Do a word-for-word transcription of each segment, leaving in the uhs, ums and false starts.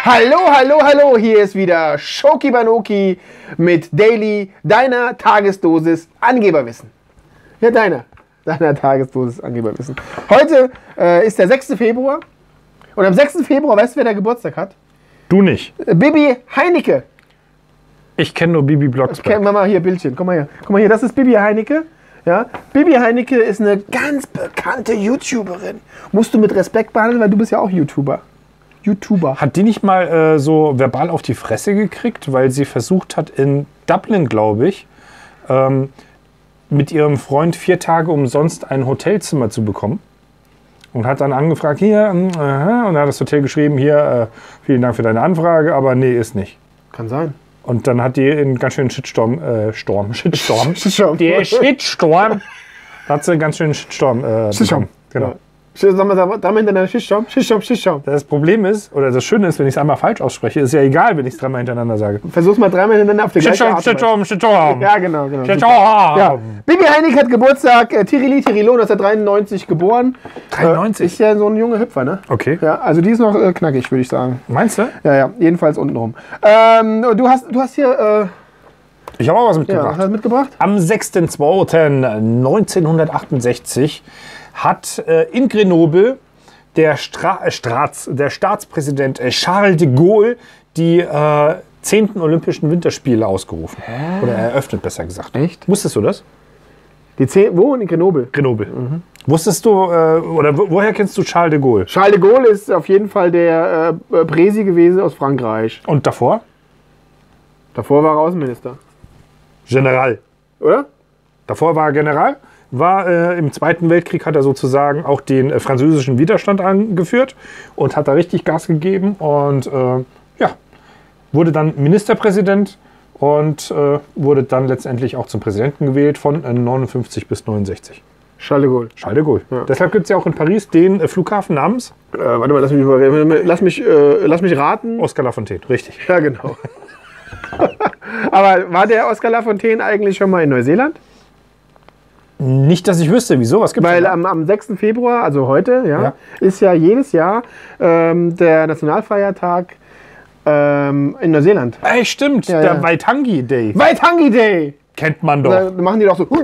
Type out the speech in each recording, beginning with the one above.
Hallo, hallo, hallo, hier ist wieder Schoki Banoki mit Daily, deiner Tagesdosis Angeberwissen. Ja, deiner, deiner Tagesdosis Angeberwissen. Heute äh, ist der sechste Februar und am sechsten Februar, weißt du, wer der Geburtstag hat? Du nicht. Äh, Bibi Heinecke. Ich kenne nur Bibi Blocksberg. Kenn, Mama, hier, Bildchen, komm mal her. Guck mal hier, das ist Bibi Heinecke. Ja? Bibi Heinecke ist eine ganz bekannte YouTuberin. Musst du mit Respekt behandeln, weil du bist ja auch YouTuber. YouTuber. Hat die nicht mal äh, so verbal auf die Fresse gekriegt, weil sie versucht hat, in Dublin, glaube ich, ähm, mit ihrem Freund vier Tage umsonst ein Hotelzimmer zu bekommen? Und hat dann angefragt, hier, äh, und dann hat das Hotel geschrieben, hier, äh, vielen Dank für deine Anfrage, aber nee, ist nicht. Kann sein. Und dann hat die einen ganz schönen Shitstorm, äh, Storm, Shitstorm, Shitstorm. der Shitstorm, da hat sie einen ganz schönen Shitstorm äh, Shitstorm. Genau. Ja. Sag mal, dreimal hintereinander Shitstorm, Shitstorm, Shitstorm. Das Problem ist, oder das Schöne ist, wenn ich es einmal falsch ausspreche, ist ja egal, wenn ich es dreimal hintereinander sage. Versuch's mal dreimal hintereinander auf die gleiche Art. Shitstorm, Shitstorm. Ja, genau, genau. Shitstorm. Ja. Bibi Heinecke hat Geburtstag, äh, Tirili Tirilo, neunzehnhundertdreiundneunzig geboren. dreiundneunzig? Äh, ist ja so ein junger Hüpfer, ne? Okay. Ja, also die ist noch äh, knackig, würde ich sagen. Meinst du? Ja, ja, jedenfalls untenrum. Ähm, du hast, du hast hier, äh, Ich habe auch was ja, mitgebracht. hast du mitgebracht? Am sechsten zweiten neunzehnhundertachtundsechzig hat äh, in Grenoble der, Stra äh, Straats der Staatspräsident äh, Charles de Gaulle die äh, zehnten Olympischen Winterspiele ausgerufen. Hä? Oder eröffnet, besser gesagt. Echt? Wusstest du das? Die zehn, wo? In Grenoble. Grenoble. Mhm. Wusstest du, äh, oder wo, woher kennst du Charles de Gaulle? Charles de Gaulle ist auf jeden Fall der äh, Präsi gewesen aus Frankreich. Und davor? Davor war er Außenminister. General. Oder? Davor war er General. War äh, im Zweiten Weltkrieg, hat er sozusagen auch den äh, französischen Widerstand angeführt und hat da richtig Gas gegeben und äh, ja, wurde dann Ministerpräsident und äh, wurde dann letztendlich auch zum Präsidenten gewählt von äh, neunundfünfzig bis neunundsechzig. Charles de Gaulle. Charles de Gaulle. Ja. Deshalb gibt es ja auch in Paris den äh, Flughafen namens Äh, warte mal, lass mich, mal, lass mich, äh, lass mich raten. Oscar Lafontaine. Richtig. Ja, genau. Aber war der Oscar Lafontaine eigentlich schon mal in Neuseeland? Nicht, dass ich wüsste. Wieso? Was gibt's Weil da? am, am sechsten Februar, also heute, ja, Ja. ist ja jedes Jahr ähm, der Nationalfeiertag ähm, in Neuseeland. Ey, stimmt. Ja, der ja. Waitangi Day. Waitangi Day! Kennt man doch. Da machen die doch so.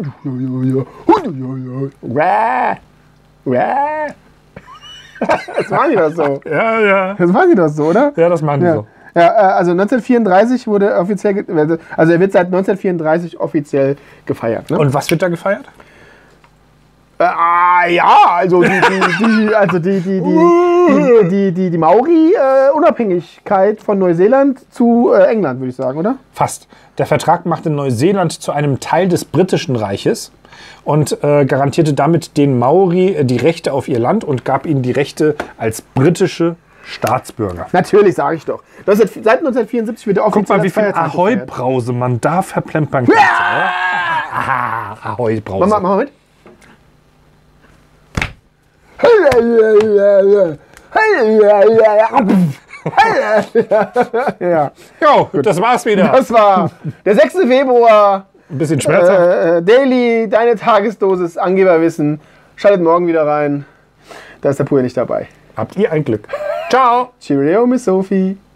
Wäh, wäh. Das machen die doch so. Ja, ja. Das machen die doch so, oder? Ja, das machen die Ja. so. Ja, äh, also neunzehnhundertvierunddreißig wurde offiziell, ge- also er wird seit neunzehnhundertvierunddreißig offiziell gefeiert. Ne? Und was wird da gefeiert? Äh, ah, ja, also die, die, die, also die, die, die, die, die, die, die Maori-Unabhängigkeit von Neuseeland zu äh, England, würde ich sagen, oder? Fast. Der Vertrag machte Neuseeland zu einem Teil des britischen Reiches und äh, garantierte damit den Maori äh, die Rechte auf ihr Land und gab ihnen die Rechte als britische Staatsbürger. Natürlich, sage ich doch. Das ist, seit neunzehnhundertvierundsiebzig wird der offiziell Guck mal, wie viel als Feiertag gefeiert. Ahoi-Brause man da verplempern kann. Aha, Ahoi-Brause. Mach mal, mach mal mit. Ja, Jo, das war's wieder. das war der sechste Februar. Ein bisschen schmerzhaft. Äh, Daily, deine Tagesdosis Angeberwissen. Schaltet morgen wieder rein. Da ist der Pur nicht dabei. Habt ihr ein Glück. Ciao. Cheerio, Miss Sophie.